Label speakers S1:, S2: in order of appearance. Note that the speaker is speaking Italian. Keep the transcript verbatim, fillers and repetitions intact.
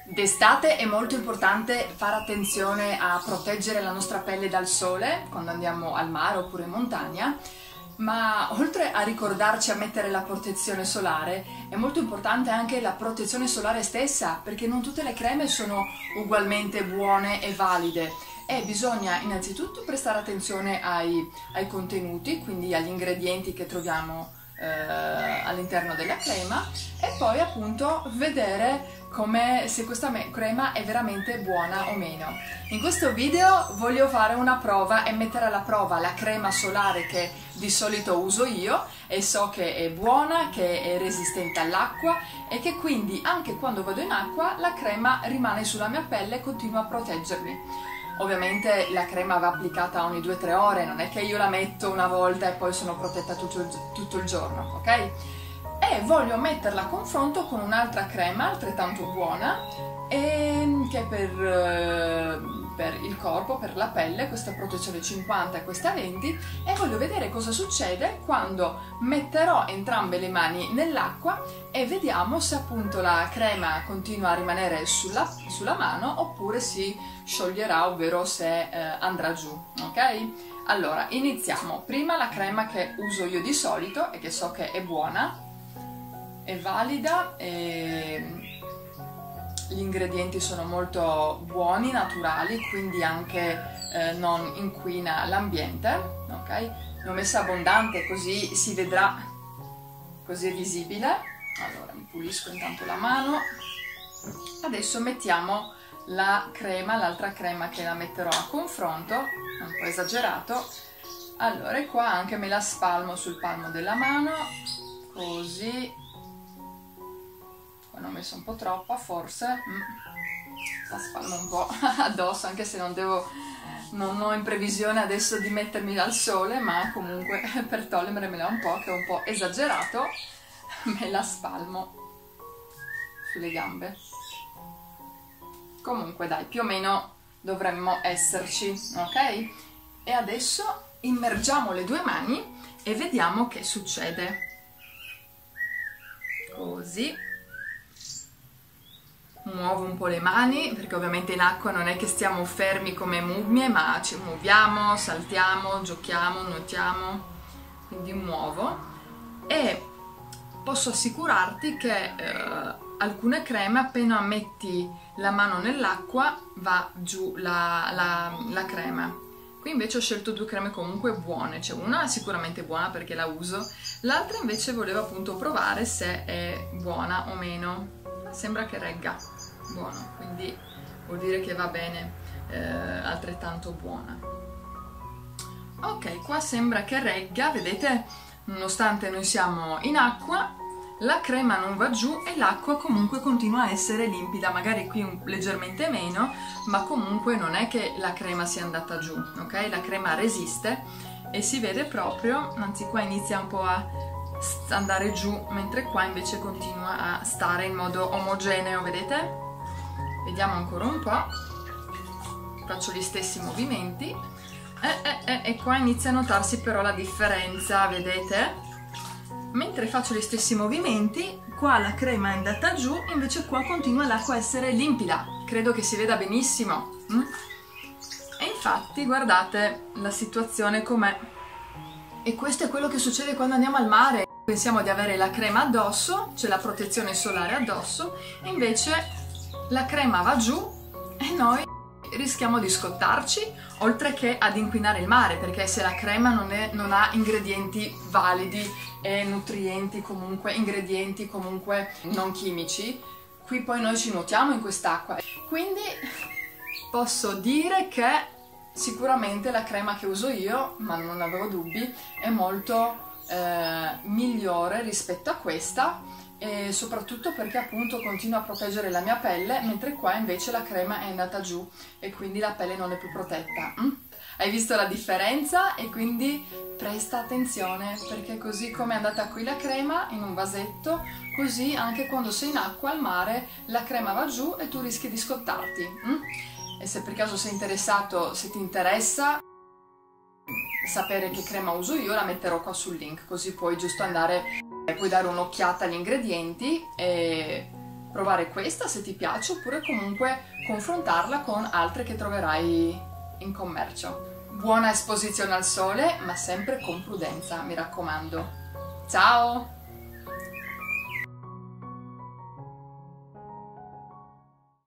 S1: D'estate è molto importante fare attenzione a proteggere la nostra pelle dal sole quando andiamo al mare oppure in montagna, ma oltre a ricordarci a mettere la protezione solare, è molto importante anche la protezione solare stessa, perché non tutte le creme sono ugualmente buone e valide e bisogna innanzitutto prestare attenzione ai, ai contenuti, quindi agli ingredienti che troviamo eh, all'interno della crema, e poi appunto vedere come se questa crema è veramente buona o meno. In questo video voglio fare una prova e mettere alla prova la crema solare che di solito uso io e so che è buona, che è resistente all'acqua e che quindi anche quando vado in acqua la crema rimane sulla mia pelle e continua a proteggermi. Ovviamente la crema va applicata ogni due tre ore, non è che io la metto una volta e poi sono protetta tutto il, tutto il giorno, ok? E voglio metterla a confronto con un'altra crema altrettanto buona e che per, per il corpo, per la pelle, questa protezione cinquanta e questa venti, e voglio vedere cosa succede quando metterò entrambe le mani nell'acqua e vediamo se appunto la crema continua a rimanere sulla, sulla mano oppure si scioglierà, ovvero se eh, andrà giù, ok? Allora, iniziamo. Prima la crema che uso io di solito e che so che è buona, è valida e gli ingredienti sono molto buoni, naturali, quindi anche eh, non inquina l'ambiente, ok? Ne ho messa abbondante così si vedrà, così è visibile. Allora mi pulisco intanto la mano. Adesso mettiamo la crema, l'altra crema che la metterò a confronto, è un po' esagerato. Allora qua anche me la spalmo sul palmo della mano, così. Ne ho messo un po' troppa forse, mm. la spalmo un po' addosso, anche se non devo, non ho in previsione adesso di mettermi al sole, ma comunque per togliermela un po', che è un po' esagerato, me la spalmo sulle gambe. Comunque dai, più o meno dovremmo esserci, ok? E adesso immergiamo le due mani e vediamo che succede. Così. Muovo un po' le mani, perché ovviamente in acqua non è che stiamo fermi come mummie, ma ci muoviamo, saltiamo, giochiamo, nuotiamo, quindi muovo. E posso assicurarti che eh, alcune creme, appena metti la mano nell'acqua, va giù la, la, la crema. Qui invece ho scelto due creme comunque buone, cioè una è sicuramente buona perché la uso, l'altra invece volevo appunto provare se è buona o meno. Sembra che regga, buono, quindi vuol dire che va bene, eh, altrettanto buona. Ok, qua sembra che regga, vedete, nonostante noi siamo in acqua, la crema non va giù e l'acqua comunque continua a essere limpida, magari qui un, leggermente meno, ma comunque non è che la crema sia andata giù, ok? La crema resiste e si vede proprio, anzi qua inizia un po' a andare giù, mentre qua invece continua a stare in modo omogeneo, vedete? Vediamo ancora un po', faccio gli stessi movimenti e, e, e, e qua inizia a notarsi però la differenza, vedete? Mentre faccio gli stessi movimenti, qua la crema è andata giù, invece qua continua l'acqua a essere limpida, credo che si veda benissimo. Mm? E infatti guardate la situazione com'è. E questo è quello che succede quando andiamo al mare. Pensiamo di avere la crema addosso, c'è la protezione solare addosso, e invece la crema va giù e noi rischiamo di scottarci, oltre che ad inquinare il mare, perché se la crema non, è, non ha ingredienti validi e nutrienti, comunque ingredienti comunque non chimici, qui poi noi ci nuotiamo in quest'acqua. Quindi posso dire che sicuramente la crema che uso io, ma non avevo dubbi, è molto eh, migliore rispetto a questa, e soprattutto perché appunto continua a proteggere la mia pelle, mentre qua invece la crema è andata giù e quindi la pelle non è più protetta. Mm? Hai visto la differenza? E quindi presta attenzione, perché così come è andata qui la crema in un vasetto, così anche quando sei in acqua al mare la crema va giù e tu rischi di scottarti. Mm? E se per caso sei interessato, se ti interessa sapere che crema uso io, la metterò qua sul link, così puoi giusto andare, puoi dare un'occhiata agli ingredienti e provare questa se ti piace, oppure comunque confrontarla con altre che troverai in commercio. Buona esposizione al sole, ma sempre con prudenza, mi raccomando. Ciao!